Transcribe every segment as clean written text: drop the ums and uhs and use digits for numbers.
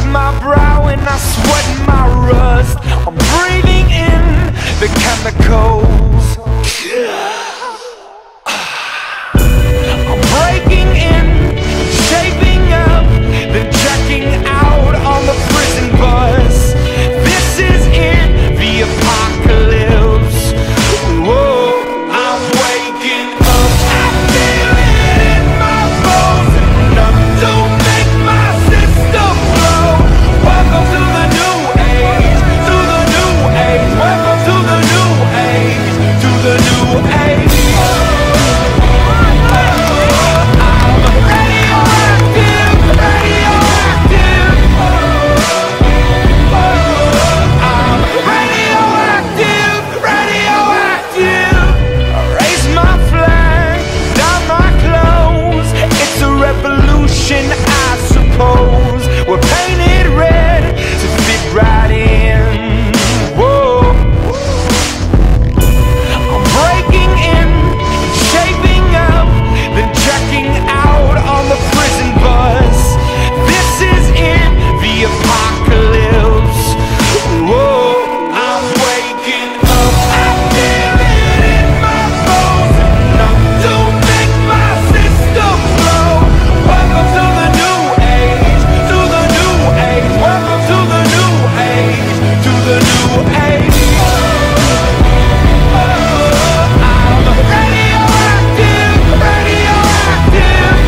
my brow and I sweat my rust. I'm breathing in the chemicals. I'm breaking in, shaping up, then checking out on the prison bus. This is it, the apocalypse. Whoa, I'm waking up. I feel it in my bones. Enough to make my system blow. Welcome to the new age, to the new age. Welcome to the new age, to the new age. I suppose we're painted red to fit right in. Whoa, I'm breaking in, shaping up, then checking out on the prison bus. This is it, the apocalypse. Whoa, I'm waking up. I feel it in my bones. Enough to make my system blow. Welcome to the new age, to the new age. Welcome to the new age, to the new age. I'm radioactive, radioactive.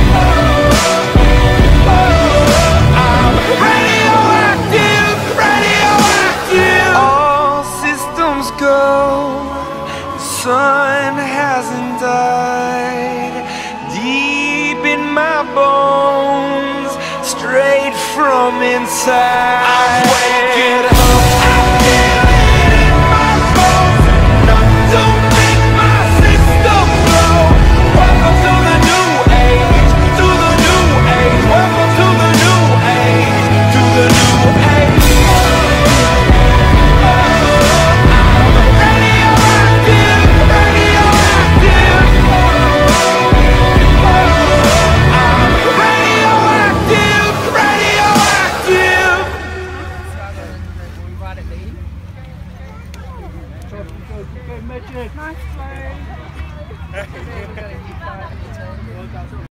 I'm radioactive, radioactive. All systems go. The sun hasn't died. Deep in my bones, straight from inside. I'm waking up. I feel it in my bones. Enough to make my system blow. Welcome to the new age, to the new age. Welcome to the new age, to the new age. I'm radioactive, radioactive. I'm radioactive, radioactive. Nice play.